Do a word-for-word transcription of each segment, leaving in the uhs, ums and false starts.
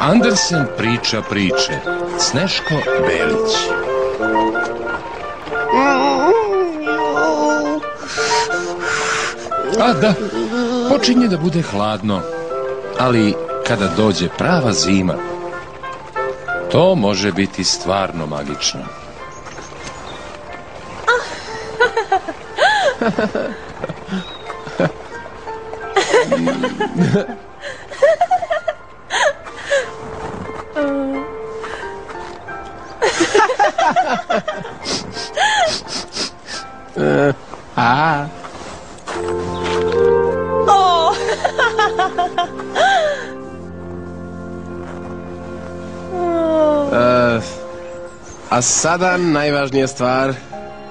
Andersen priča priče. Sneško Belić. A da, počinje da bude hladno, ali kada dođe prava zima, to može biti stvarno magično. A. O. E, a sada najvažnija stvar. E,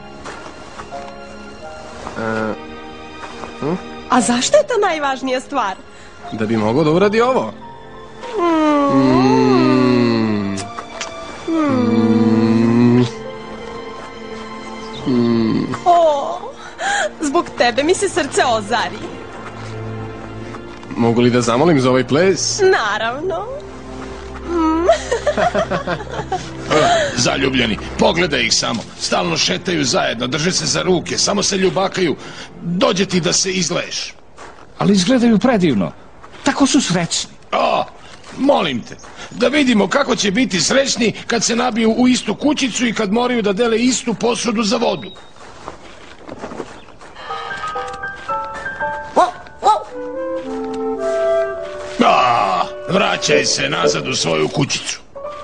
hm? A zašto je to najvažnija stvar? Da bi mogao da uradi ovo. Mm. Mm. Mm. O, zbog tebe mi se srce ozari. Mogu li da zamolim za ovaj ples? Naravno. Mm. Zaljubljeni, pogledaj ih samo. Stalno šetaju zajedno, drže se za ruke, samo se ljubakaju. Dođe ti da se izleješ. Ali izgledaju predivno. Tako su srećni. O, molim te, da vidimo kako će biti srećni kad se nabiju u istu kućicu i kad moraju da dele istu posudu za vodu. A, vraćaj se nazad u svoju kućicu.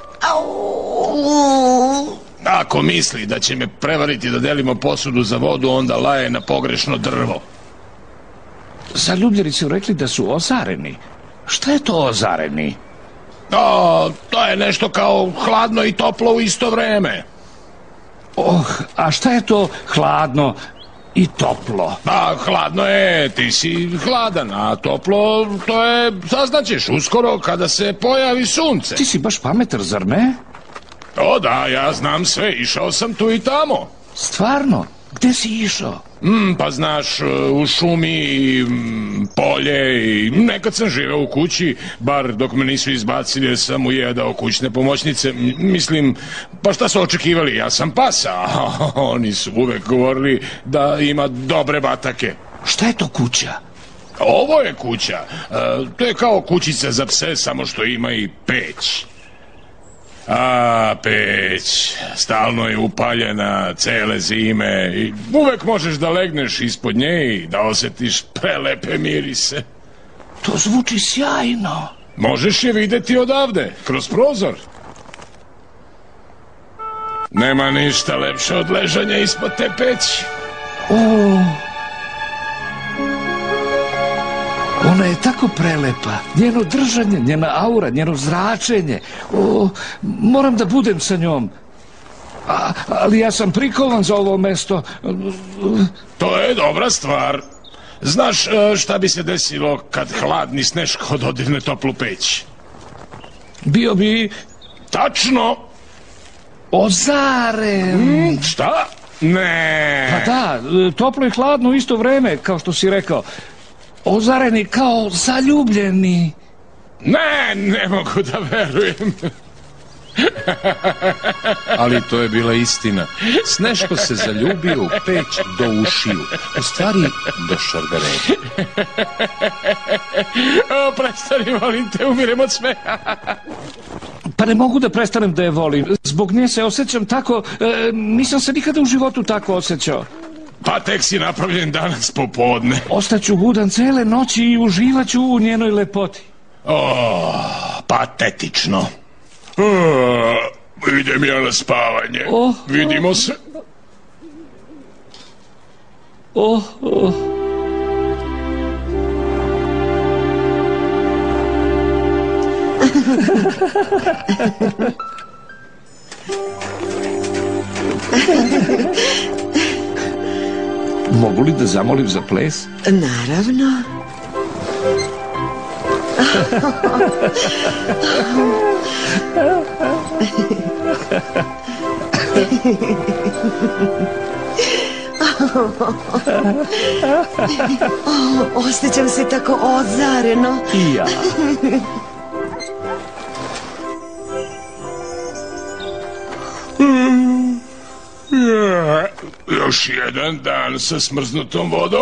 Ako misli da će me prevariti da delimo posudu za vodu, onda laje na pogrešno drvo. Zaljubljeni su rekli da su ozareni. Šta je to ozareni? O, to je nešto kao hladno i toplo u isto vreme. Oh, a šta je to hladno i toplo? A hladno je, ti si hladan, a toplo, to je, saznaćeš uskoro kada se pojavi sunce. Ti si baš pametar, zar ne? O da, ja znam sve, išao sam tu i tamo. Stvarno? Gde si išao? Mm, pa znaš, u šumi, mm, polje i nekad sam živeo u kući, bar dok me nisu izbacili jer sam ujedao kućne pomoćnice. M mislim, pa šta su očekivali, ja sam pasa, a oni su uvek govorili da ima dobre batake. Šta je to kuća? Ovo je kuća, e, to je kao kućica za pse, samo što ima i peć. A, peć, stalno je upaljena cele zime i uvek možeš da legneš ispod nje i da osetiš prelepe mirise. To zvuči sjajno. Možeš je videti odavde, kroz prozor. Nema ništa lepše od ležanja ispod te peći. O, ona je tako prelepa. Njeno držanje, njena aura, njeno zračenje. O, moram da budem sa njom. A, ali ja sam prikovan za ovo mesto. To je dobra stvar. Znaš šta bi se desilo kad hladni Sneško dodirne toplu peć? Bio bi... Tačno. Ozaren. Mm, šta? Ne. Pa da, toplo i hladno u isto vreme, kao što si rekao. Ozareni kao zaljubljeni. Ne, ne mogu da verujem. Ali to je bila istina. Sneško se zaljubio u peć do ušiju. U stvari, do šargaređa. O, prestani, molim te, umirem od smeha. Pa ne mogu da prestanem da je volim. Zbog nje se osjećam tako... E, nisam se nikada u životu tako osjećao. Pa tek si napravljen danas popodne. Ostaću budan cele noći i uživaću u njenoj lepoti. O, patetično. O, idem ja na spavanje. Oh, Vidimo se. Oh, oh. Mogu li da zamolim za ples? Naravno. Osjećam se tako ozareno. I ja. Još jedan dan sa smrznutom vodom.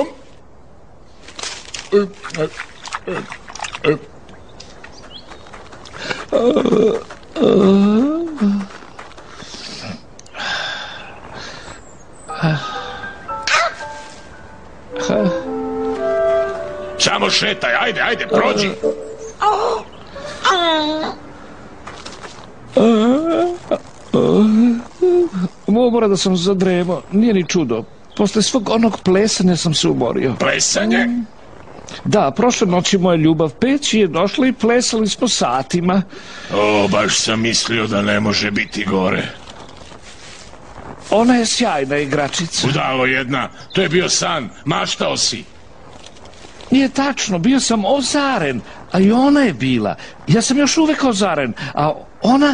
Samo šetaj, ajde, ajde, prođi. Mora da sam zadremo, nije ni čudo. Posle svog onog plesanja sam se umorio. Plesanje? Da, prošle noći moja ljubav Peći je došla i plesali smo satima. O, baš sam mislio da ne može biti gore. Ona je sjajna igračica. Budalo jedna, to je bio san, maštao si. Nije tačno, bio sam ozaren, a i ona je bila. Ja sam još uvek ozaren, a ona...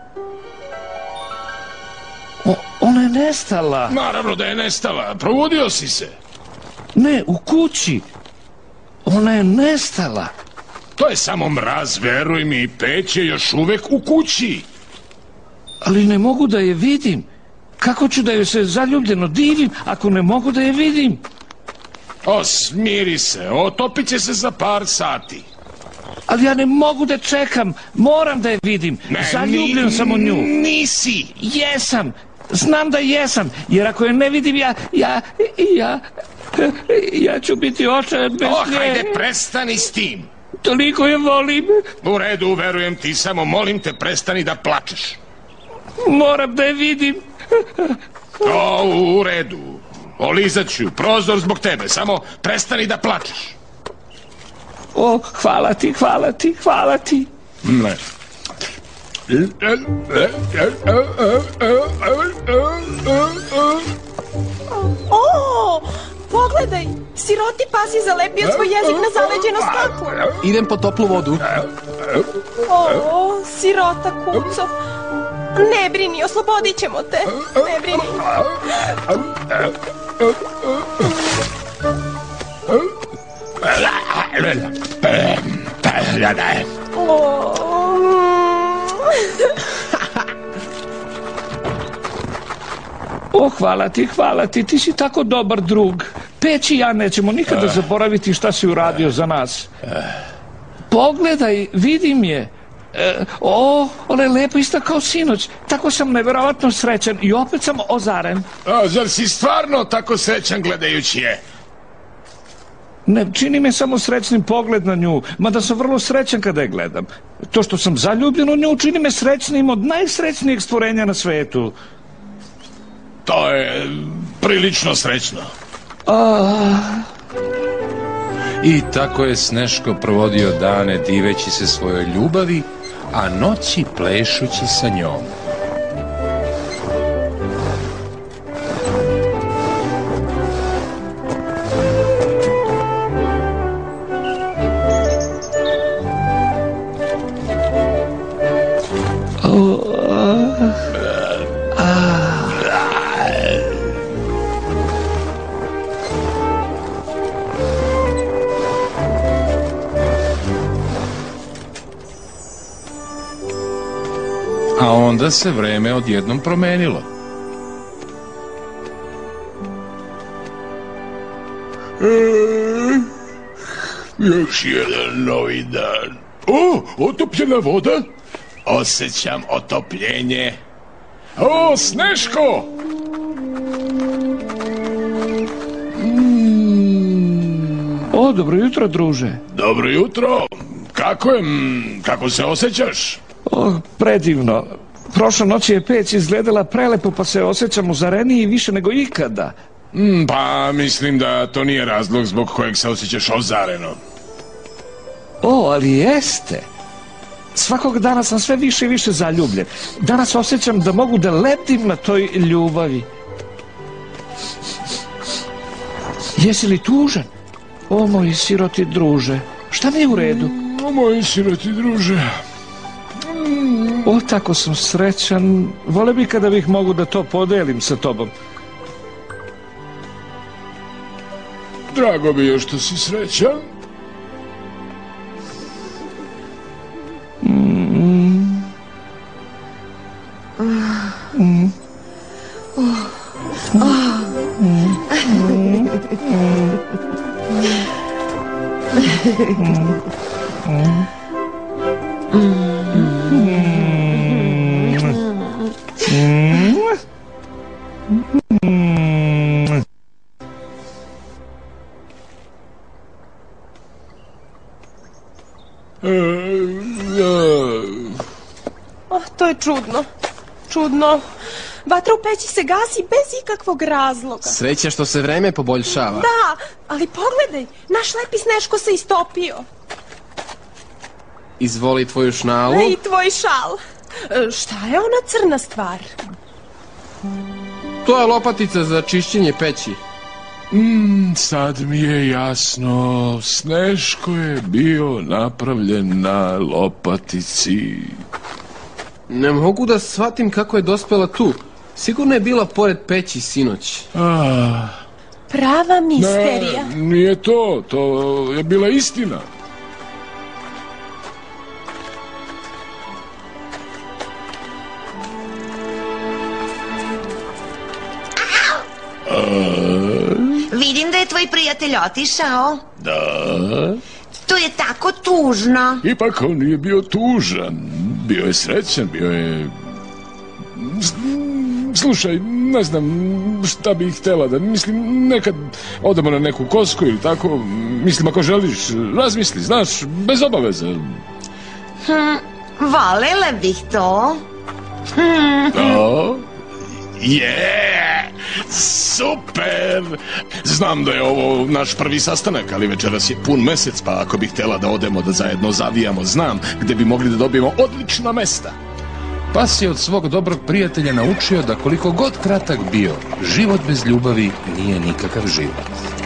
O, ona je nestala. Naravno da je nestala, probudio si se. Ne, u kući. Ona je nestala. To je samo mraz, veruj mi, Peć je još uvek u kući. Ali ne mogu da je vidim. Kako ću da joj se zaljubljeno divim ako ne mogu da je vidim? O, smiri se, otopit će se za par sati. Ali ja ne mogu da čekam, moram da je vidim. Ne, Zaljubljen ni, sam u nju. Nisi. Jesam, znam da jesam, jer ako je ne vidim ja, ja, ja, ja ću biti očajan bez O, nje. hajde, prestani s tim. Toliko je volim. U redu, verujem ti, samo molim te, prestani da plačeš. Moram da je vidim. O, u redu. Olizat ću prozor zbog tebe, samo prestani da plačeš. O, hvala ti, hvala ti, hvala ti. Ne. O, pogledaj, siroti pas je zalepio svoj jezik na zaleđeno staklo. Idem po toplu vodu. O, sirota kuco. Ne brini, oslobodit ćemo te. Ne brini. O, O, hvala ti, hvala ti, ti si tako dobar drug. Peć i ja nećemo nikada zaboraviti šta si uradio za nas. Pogledaj, vidim je. E, o, ona je lepo isto kao sinoć. Tako sam neverovatno srećan i opet sam ozaren. A, zar si stvarno tako srećan gledajući je? Ne čini me samo srećnim pogled na nju, mada sam vrlo srećan kada je gledam. To što sam zaljubljen u nju čini me srećnim od najsrećnijeg stvorenja na svetu. To je prilično srećno. A... I tako je Sneško provodio dane diveći se svojoj ljubavi, a noći plešući sa njom. A onda se vreme odjednom promenilo. Još jedan novi dan. O, otopljena voda? Osjećam otopljenje. O, Sneško! O, dobro jutro, druže. Dobro jutro. Kako je, kako se osjećaš? O, predivno. Prošla noć je Peć izgledala prelepo, pa se osjećam uzareniji više nego ikada. Mm, pa mislim da to nije razlog zbog kojeg se osjećaš ozareno. O, ali jeste. Svakog dana sam sve više i više zaljubljen. Danas osjećam da mogu da letim na toj ljubavi. Jesi li tužan? O, moj siroti druže. Šta mi je u redu? O, moj siroti druže. O, tako sam srećan. Vole bi kada bih mogu da to podelim sa tobom. Drago bi još što si srećan. Mm. Mm. Mm. Mm. Oh, to je čudno. Čudno. Vatra u peći se gasi bez ikakvog razloga. Sreća što se vreme poboljšava. Da, ali pogledaj, naš lepi Sneško se istopio. Izvoli tvoju šnalu. I tvoj šal. E, šta je ona crna stvar? To je lopatica za čišćenje peći. Mm, sad mi je jasno. Sneško je bio napravljen na lopatici. Ne mogu da shvatim kako je dospela tu. Sigurno je bila pored peći sinoć. Ah, Prava misterija. ne, nije to. To je bila istina. Vidim da je tvoj prijatelj otišao. Da. To je tako tužno. Ipak on nije bio tužan. Bio je srećan, bio je... S- Slušaj, ne znam šta bih htjela da... Mislim, nekad odemo na neku kosku ili tako. Mislim, ako želiš, razmisli, znaš, bez obaveza. Hm, volela bih to. Da? Je, super! Znam da je ovo naš prvi sastanak, ali večeras je pun mesec, pa ako bih htjela da odemo da zajedno zavijamo, znam gde bi mogli da dobijemo odlična mesta. Pas je od svog dobrog prijatelja naučio da koliko god kratak bio, život bez ljubavi nije nikakav život.